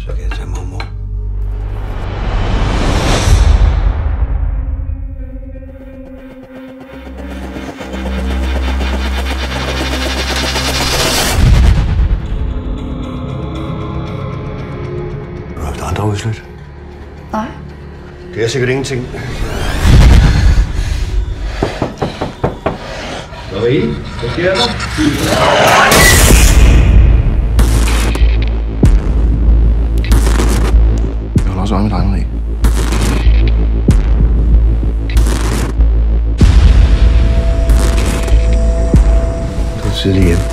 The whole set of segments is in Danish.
Så kan jeg tage mormor. Har du haft andre udslæt? Nej. Det er sikkert ingenting. Marie, hvad sker der? Jeg holder også øje med dig, Marie. Du er tidlig hjem.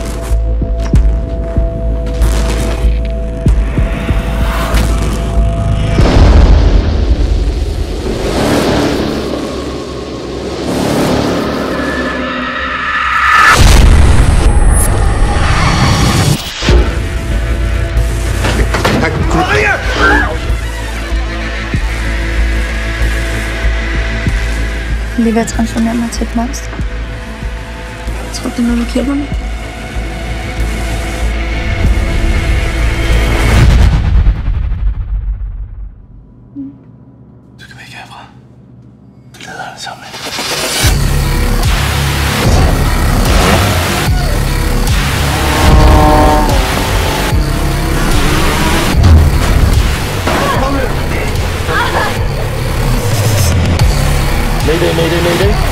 Jeg er lige ved at transformere mig til et monster. Jeg tror, det er noget, du kæmper med. Så skal vi ikke herfra. Vi lader det sammen. Mayday, mayday, mayday.